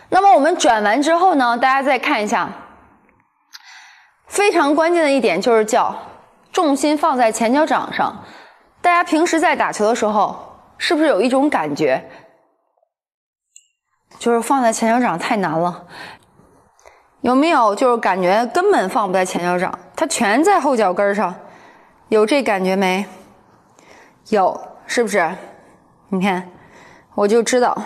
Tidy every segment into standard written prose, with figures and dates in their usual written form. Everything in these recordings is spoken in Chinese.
那么我们转完之后呢，大家再看一下，非常关键的一点就是叫重心放在前脚掌上。大家平时在打球的时候，是不是有一种感觉，就是放在前脚掌太难了？有没有就是感觉根本放不在前脚掌，它全在后脚跟上？有这感觉没？有，是不是？你看，我就知道。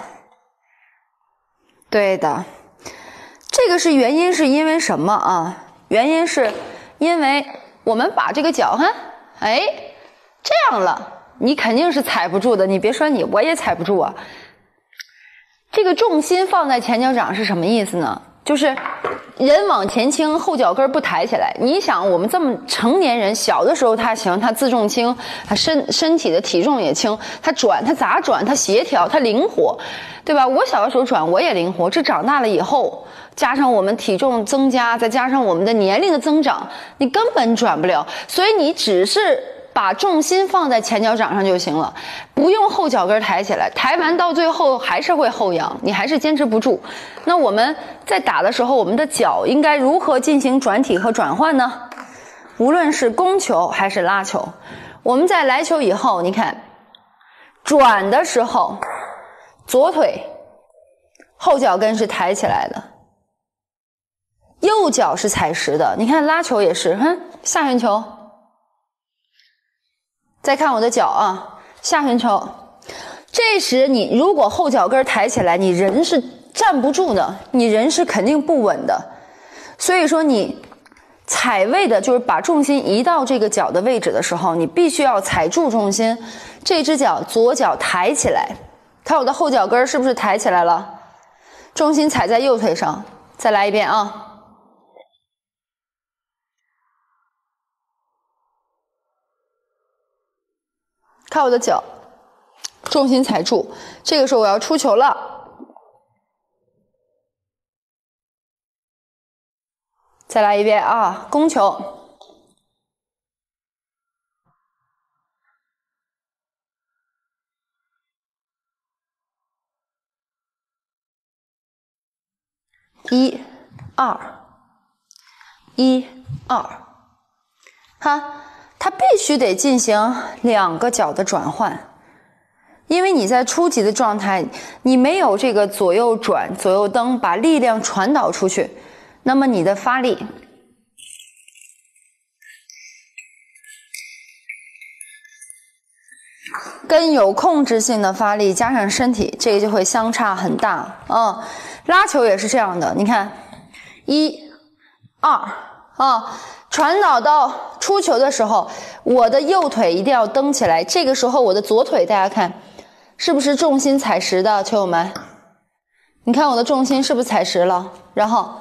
对的，这个是原因，是因为什么啊？原因是因为我们把这个脚哎，这样了，你肯定是踩不住的。你别说你，我也踩不住啊。这个重心放在前脚掌是什么意思呢？就是人往前倾，后脚跟不抬起来。你想，我们这么成年人，小的时候他行，他自重轻，他身体的体重也轻，他转，他咋转，他协调，他灵活，对吧？我小的时候转我也灵活，这长大了以后，加上我们体重增加，再加上我们的年龄的增长，你根本转不了。所以你只是把重心放在前脚掌上就行了，不用后脚跟抬起来，抬完到最后还是会后仰，你还是坚持不住。那我们在打的时候，我们的脚应该如何进行转体和转换呢？无论是攻球还是拉球，我们在来球以后，你看转的时候，左腿后脚跟是抬起来的，右脚是踩实的。你看拉球也是，下旋球，再看我的脚啊，下旋球。这时你如果后脚跟抬起来，你人是站不住的，你人是肯定不稳的。所以说你踩位的就是把重心移到这个脚的位置的时候，你必须要踩住重心，这只脚左脚抬起来。看我的后脚跟是不是抬起来了？重心踩在右腿上。再来一遍啊。看我的脚，重心踩住，这个时候我要出球了。再来一遍啊，攻球。1、2，1、2，它必须得进行两个脚的转换，因为你在初级的状态，你没有这个左右转、左右蹬，把力量传导出去，那么你的发力跟有控制性的发力加上身体，这个就会相差很大。拉球也是这样的，你看1、2传导到出球的时候，我的右腿一定要蹬起来，这个时候我的左腿大家看是不是重心踩实的，球友们？你看我的重心是不是踩实了？然后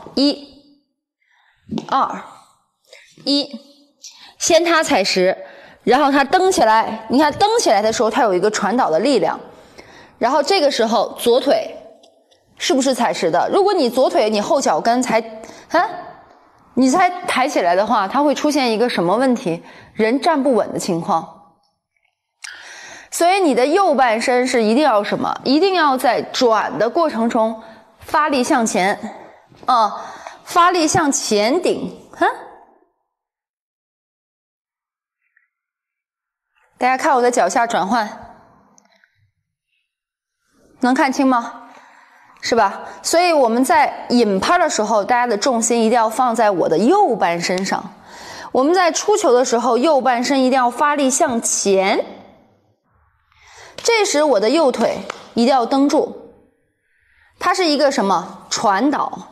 1、2、1，先它踩实，然后它蹬起来，你看蹬起来的时候它有一个传导的力量，然后这个时候左腿是不是踩实的？如果你左腿你后脚跟你才抬起来的话，它会出现一个什么问题？人站不稳的情况。所以你的右半身是一定要什么？一定要在转的过程中发力向前发力向前顶大家看我的脚下转换，能看清吗？是吧？所以我们在引拍的时候，大家的重心一定要放在我的右半身上。我们在出球的时候，右半身一定要发力向前。这时我的右腿一定要蹬住，它是一个什么？传导。